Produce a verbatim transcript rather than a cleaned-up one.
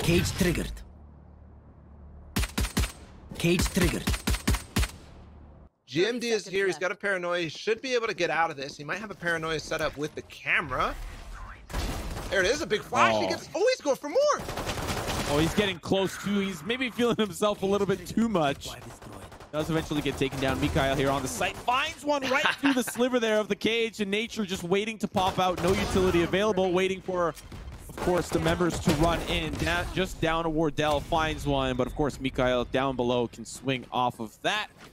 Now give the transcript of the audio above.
Cage triggered. Cage triggered. G M D is here. He's got a paranoia. He should be able to get out of this. He might have a paranoia set up with the camera. There it is, a big flash. Oh. He gets. Oh, he's going for more. Oh, he's getting close to. He's maybe feeling himself a little bit too much. Does eventually get taken down. MkaeL here on the site finds one right through the sliver there of the cage, and Nature just waiting to pop out. No utility available. Waiting for, of course, the members to run in. Down, just down to Wardell finds one, but of course MkaeL down below can swing off of that.